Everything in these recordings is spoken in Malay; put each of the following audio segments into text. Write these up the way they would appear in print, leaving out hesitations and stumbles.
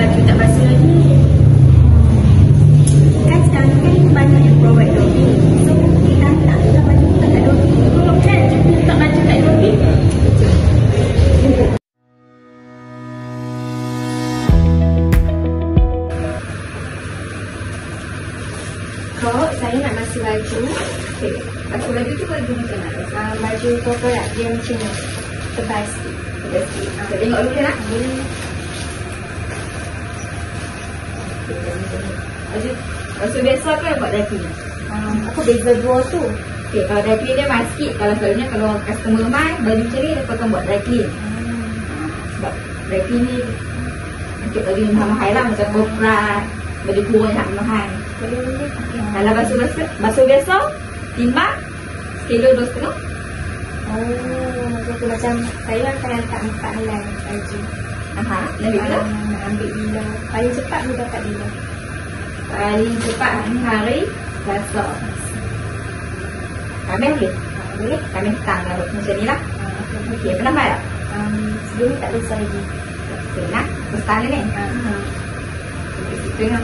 baju tak basuh lagi. Kan sekarang kan banyak yang provide Dobby. So kita letak baju kita kat Dobby. Kan kita letak baju kat Dobby. Kok saya nak basuh baju. Okey, basuh baju tu baju macam mana? Baju purple lah, dia macam ni. Tebal sikit. Kita sikit. Kita tengok dulu nak. Baju biasa ke buat dry clean? Apa beza dua tu? Okey, kalau dry clean dia mahal sikit. Kalau selalunya kalau customer mai baju macam ni, dia akan buat dry clean. Sebab dry clean ni untuk baju yang mahal lah, macam koprat, baju kurung yang mahal. Kalau basuh biasa, timbang kilo 2,5. Macam tu, macam saya akan letak 4 helai baju. Nak ambil bila? Nak ambil bila. Paling cepat dia dapat bila. Paling cepat hari Selasa. Khamis boleh? Boleh? Khamis petang lah macam ni lah. Okey, pernah buat tak? Sebelum ni tak besar lagi. Okey, nak? Bestang ni? Kita nak.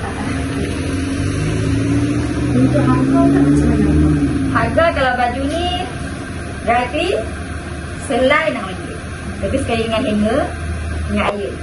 Untuk harga tak macam mana? Harga kalau baju ni dry clean selai RM6. Tapi sekali dengan hanger, dengan air.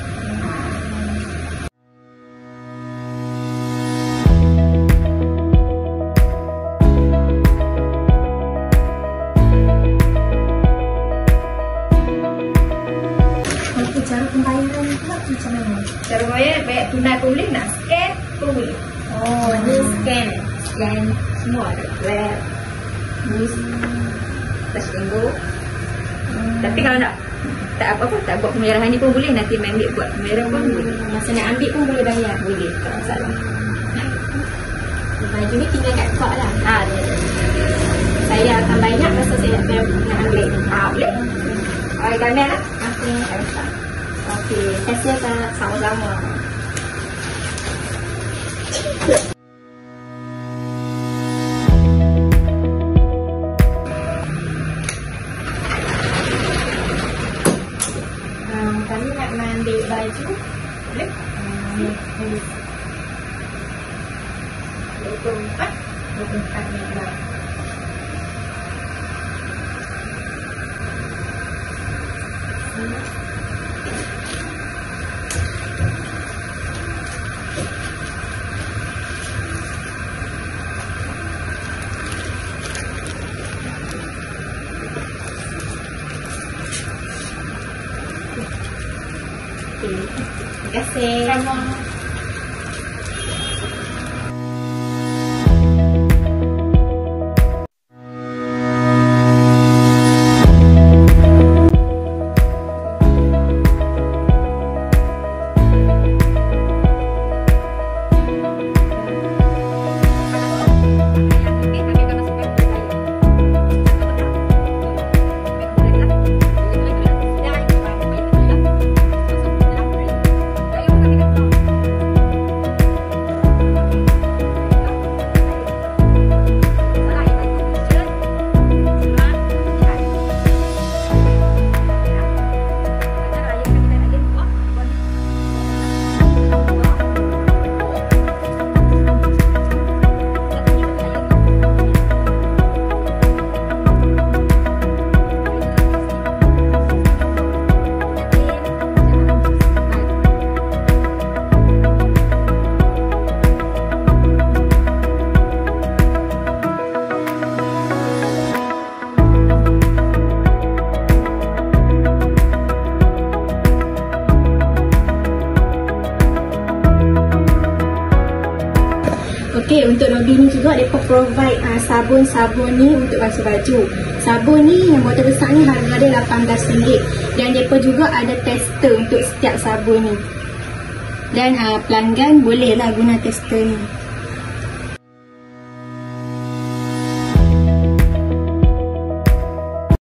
Okey, cara pembayaran pula macam mana? Cara bayar tunai pun boleh, nak scan pun boleh. Ni scan. Scan semua ada. Grab, Boost, Touch and Go. Tapi kalau nak tak apa-apa, tak buat pembayaran ni pun boleh. Nanti ambil buat pembayaran pun boleh. Masa nak ambil pun boleh bayar. Boleh, tak masalah. Baju ni tinggal kat kau lah. Dia Saya akan banyak masa saya nak ambil. boleh. Kamera lah. Okey. Okey. Terima kasih Kak. Sama-sama. Kami nak ambil baju. Boleh? 24 meter. Terima kasih. Sama. Okey, untuk Dobby ni juga mereka provide sabun-sabun ni untuk basuh baju. Sabun ni yang botol besar ni harga dia RM18. Dan mereka juga ada tester untuk setiap sabun ni. Dan pelanggan bolehlah guna tester ni.